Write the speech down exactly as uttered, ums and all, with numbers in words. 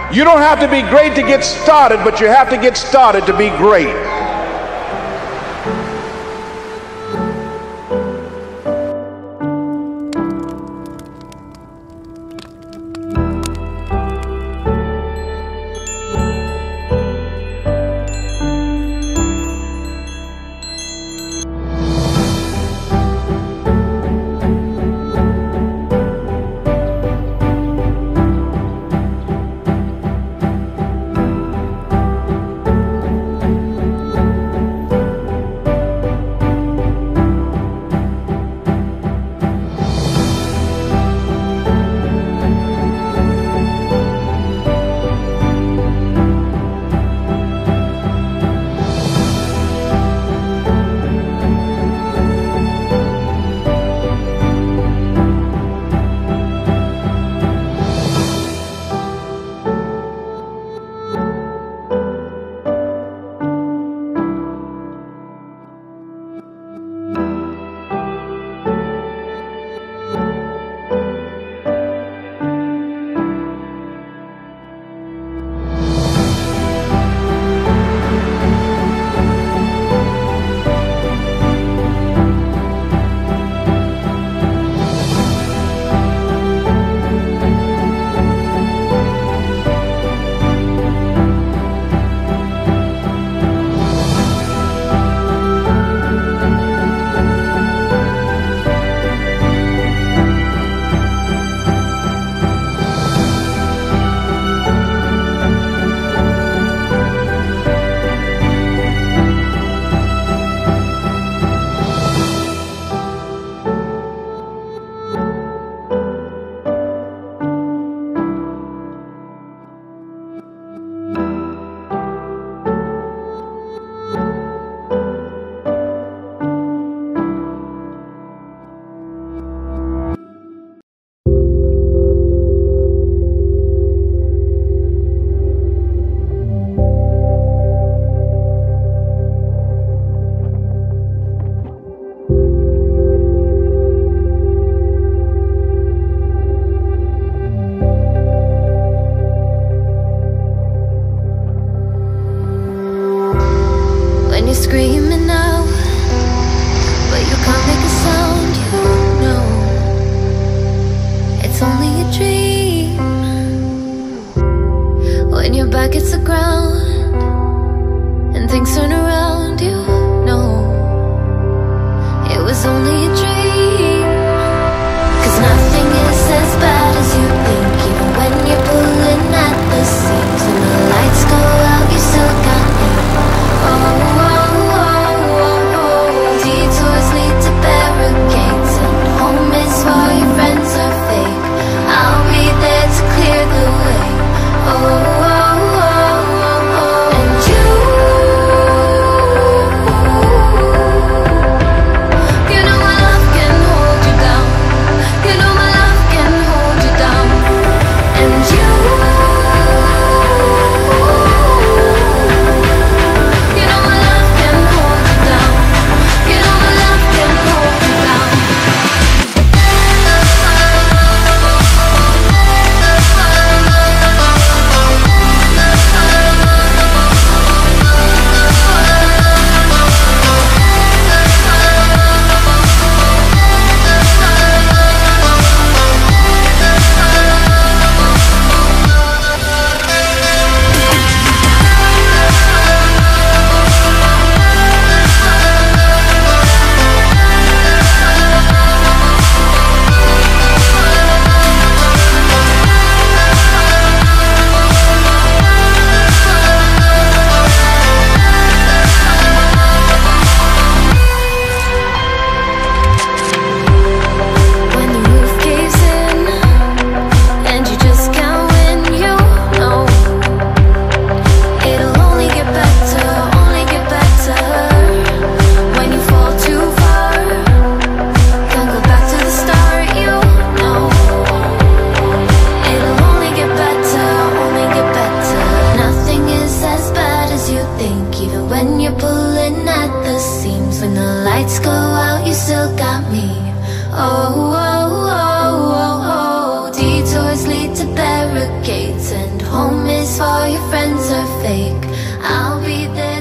You don't have to be great to get started, but you have to get started to be great. Screaming now, but you can't make a sound, you know. It's only a dream. When your back hits the ground and things turn around, you know. It was only a dream. Cause nothing is as bad as you think, even when you're pulling at the seams. When the lights go out, you still got me. Oh, oh. Detours lead to barricades, and home is for your friends are fake. I'll be there to clear the way. Oh, oh, oh, oh, oh. And you, you know I love friends are fake. I'll be there.